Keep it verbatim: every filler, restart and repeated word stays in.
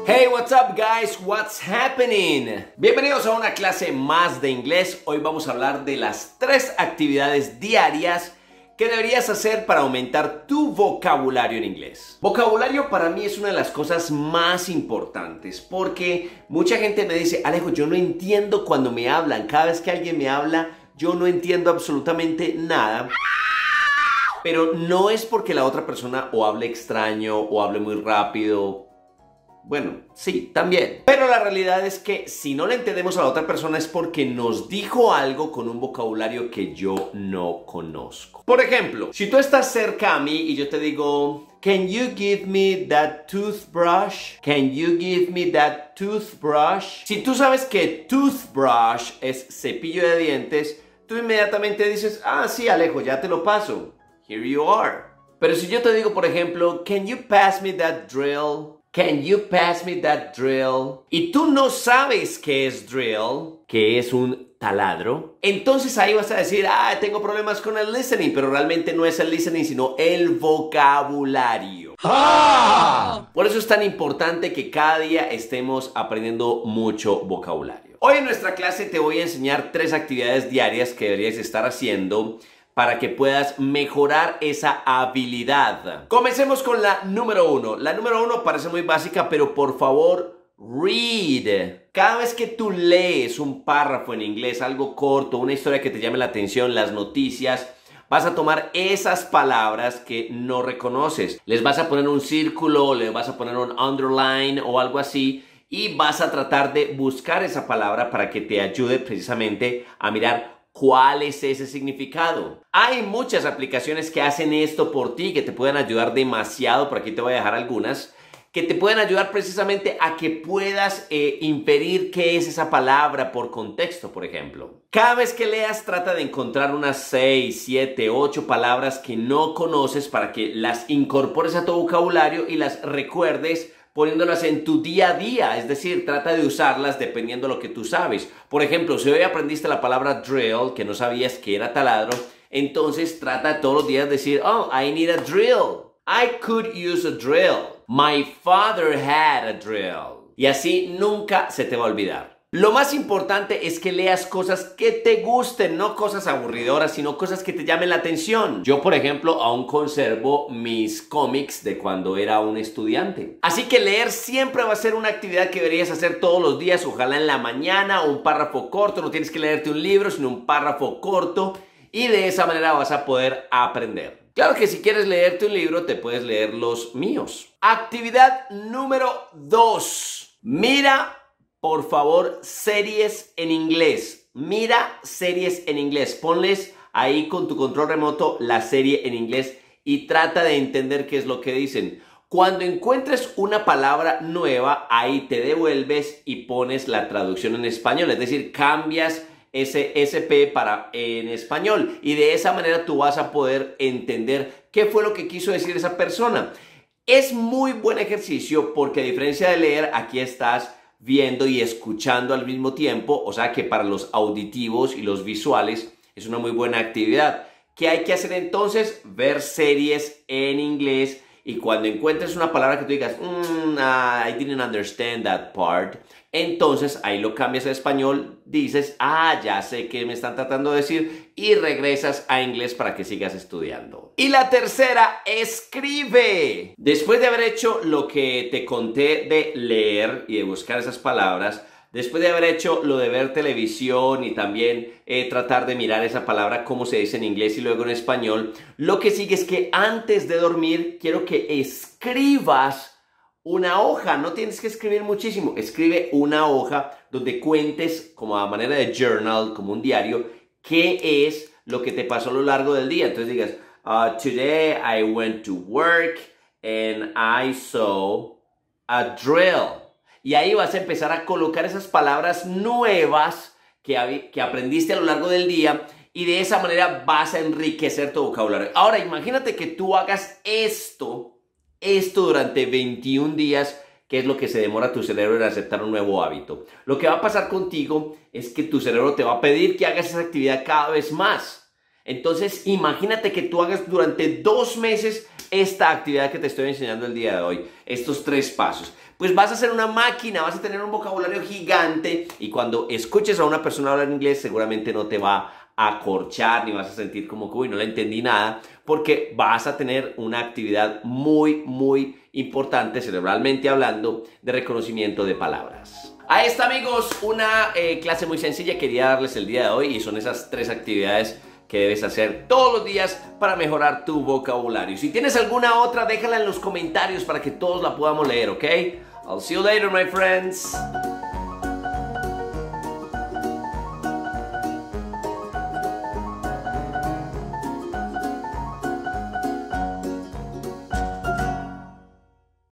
Hey, what's up guys? What's happening? Bienvenidos a una clase más de inglés. Hoy vamos a hablar de las tres actividades diarias que deberías hacer para aumentar tu vocabulario en inglés. Vocabulario para mí es una de las cosas más importantes porque mucha gente me dice, Alejo, yo no entiendo cuando me hablan. Cada vez que alguien me habla, yo no entiendo absolutamente nada. Pero no es porque la otra persona o hable extraño o hable muy rápido. Bueno, sí, también. Pero la realidad es que si no le entendemos a la otra persona es porque nos dijo algo con un vocabulario que yo no conozco. Por ejemplo, si tú estás cerca a mí y yo te digo, Can you give me that toothbrush? Can you give me that toothbrush? Si tú sabes que toothbrush es cepillo de dientes, tú inmediatamente dices, ah, sí, Alejo, ya te lo paso. Here you are. Pero si yo te digo, por ejemplo, Can you pass me that drill? Can you pass me that drill? Y tú no sabes qué es drill, que es un taladro. Entonces ahí vas a decir, ah, tengo problemas con el listening, pero realmente no es el listening, sino el vocabulario. ¡Ah! Por eso es tan importante que cada día estemos aprendiendo mucho vocabulario. Hoy en nuestra clase te voy a enseñar tres actividades diarias que deberías estar haciendo para que puedas mejorar esa habilidad. Comencemos con la número uno. La número uno parece muy básica, pero por favor, read. Cada vez que tú lees un párrafo en inglés, algo corto, una historia que te llame la atención, las noticias, vas a tomar esas palabras que no reconoces. Les vas a poner un círculo, les vas a poner un underline o algo así, y vas a tratar de buscar esa palabra para que te ayude precisamente a mirar ¿cuál es ese significado? Hay muchas aplicaciones que hacen esto por ti, que te pueden ayudar demasiado. Por aquí te voy a dejar algunas que te pueden ayudar precisamente a que puedas eh, inferir qué es esa palabra por contexto, por ejemplo. Cada vez que leas, trata de encontrar unas seis, siete, ocho palabras que no conoces para que las incorpores a tu vocabulario y las recuerdes poniéndolas en tu día a día, es decir, trata de usarlas dependiendo de lo que tú sabes. Por ejemplo, si hoy aprendiste la palabra drill, que no sabías que era taladro, entonces trata todos los días de decir, oh, I need a drill. I could use a drill. My father had a drill. Y así nunca se te va a olvidar. Lo más importante es que leas cosas que te gusten, no cosas aburridoras, sino cosas que te llamen la atención. Yo, por ejemplo, aún conservo mis cómics de cuando era un estudiante. Así que leer siempre va a ser una actividad que deberías hacer todos los días, ojalá en la mañana, un párrafo corto. No tienes que leerte un libro, sino un párrafo corto. Y de esa manera vas a poder aprender. Claro que si quieres leerte un libro, te puedes leer los míos. Actividad número dos. Mira, por favor, series en inglés. Mira series en inglés. Ponles ahí con tu control remoto la serie en inglés y trata de entender qué es lo que dicen. Cuando encuentres una palabra nueva, ahí te devuelves y pones la traducción en español. Es decir, cambias ese S P para en español. Y de esa manera tú vas a poder entender qué fue lo que quiso decir esa persona. Es muy buen ejercicio porque a diferencia de leer, aquí estás viendo y escuchando al mismo tiempo, o sea que para los auditivos y los visuales es una muy buena actividad. ¿Qué hay que hacer entonces? Ver series en inglés y cuando encuentres una palabra que tú digas, mm, I didn't understand that part, entonces ahí lo cambias a español, dices, ah, ya sé qué me están tratando de decir y regresas a inglés para que sigas estudiando. Y la tercera, escribe. Después de haber hecho lo que te conté de leer y de buscar esas palabras, después de haber hecho lo de ver televisión y también eh, tratar de mirar esa palabra, cómo se dice en inglés y luego en español, lo que sigue es que antes de dormir quiero que escribas una hoja. No tienes que escribir muchísimo. Escribe una hoja donde cuentes como a manera de journal, como un diario, qué es lo que te pasó a lo largo del día. Entonces digas, uh, today I went to work and I saw a drill. Y ahí vas a empezar a colocar esas palabras nuevas que, que aprendiste a lo largo del día y de esa manera vas a enriquecer tu vocabulario. Ahora, imagínate que tú hagas esto, esto durante veintiún días, que es lo que se demora tu cerebro en aceptar un nuevo hábito. Lo que va a pasar contigo es que tu cerebro te va a pedir que hagas esa actividad cada vez más. Entonces, imagínate que tú hagas durante dos meses esta actividad que te estoy enseñando el día de hoy, estos tres pasos. Pues vas a ser una máquina, vas a tener un vocabulario gigante y cuando escuches a una persona hablar inglés seguramente no te va a corchar ni vas a sentir como que uy, no le entendí nada, porque vas a tener una actividad muy, muy importante, cerebralmente hablando, de reconocimiento de palabras. Ahí está, amigos, una eh, clase muy sencilla quería darles el día de hoy y son esas tres actividades que debes hacer todos los días para mejorar tu vocabulario. Si tienes alguna otra, déjala en los comentarios para que todos la podamos leer, ¿ok? I'll see you later, my friends.